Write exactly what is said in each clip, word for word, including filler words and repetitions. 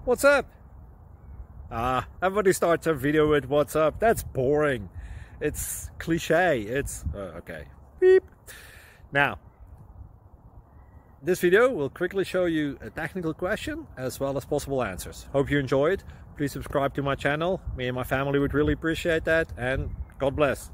What's up? Ah, everybody starts a video with what's up. That's boring. It's cliche. It's uh, okay. Beep. Now, this video will quickly show you a technical question as well as possible answers. Hope you enjoy it. Please subscribe to my channel. Me and my family would really appreciate that, and God bless.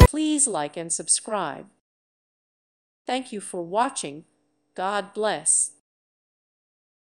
Like and subscribe. Thank you for watching. God bless.